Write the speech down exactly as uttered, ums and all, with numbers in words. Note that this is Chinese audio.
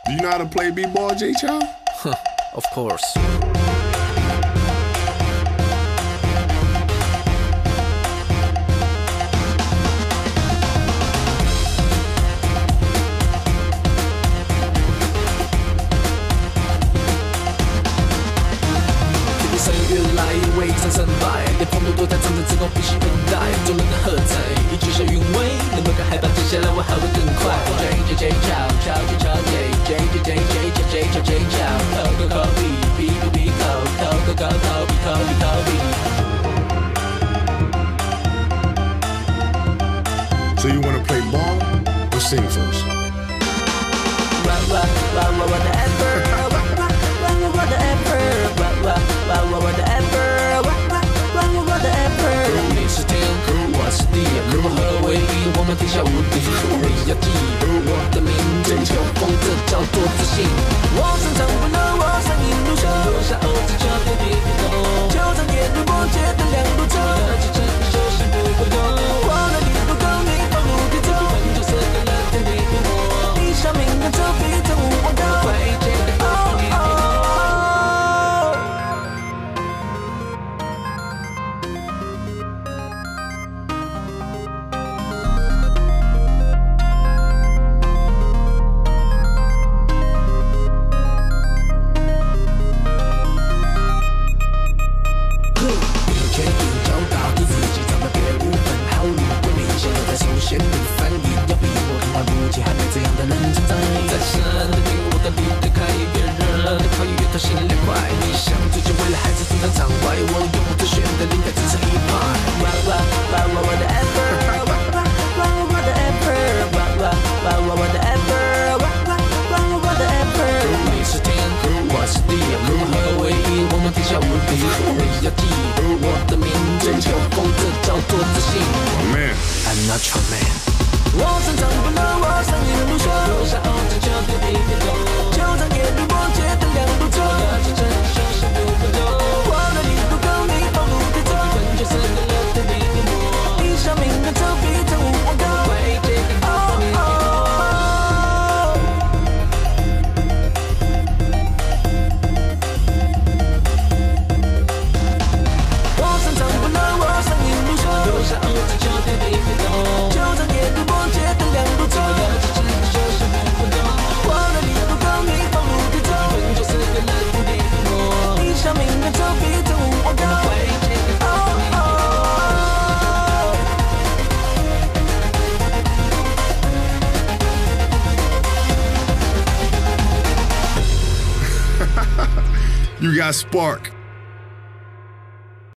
Do you know how to play b-ball, J Chou? Huh, of course.声音越来越未上胜败，连风度都在唱着自贡必须等待，众人的喝彩依旧是韵味，能不敢害怕，接下来我还会更快。J J J Chou Chou J Chou J J J J J J J J Chou， 口口口比比比比口，口口口口比口比口比。 So you wanna play ball or sing first? What what what what whatever. Whatever, what what what what whatever, what what what what whatever。你是天，我是地，如何为一？我们天下无敌。你要记住我的名字，有风这叫做自信。我擅长不能，我上一路秀，留下欧子就别别别动。就像夜路过街的两路走，这真手势不会动。我的力不够，你放路地走，分就四个人对你跟我。你上命的手比着无往高，快接的高你。 I'm not your man。 我擅长不能，我上一路秀，留下欧子就别别别动。就像夜路过街的两路走，这真手势不会动。我的力不够，你放路得走，分就四个人对你跟我。你上命的手比着无往高，快接的高你。我擅长不能，我上一路秀，留下欧子就别别别动。就像夜路过街的两路走，这真手势不会动。我的力不够，你放路得走，分就四个人对你跟我。你上命的手比着无往高，快接的高你。 You got spark.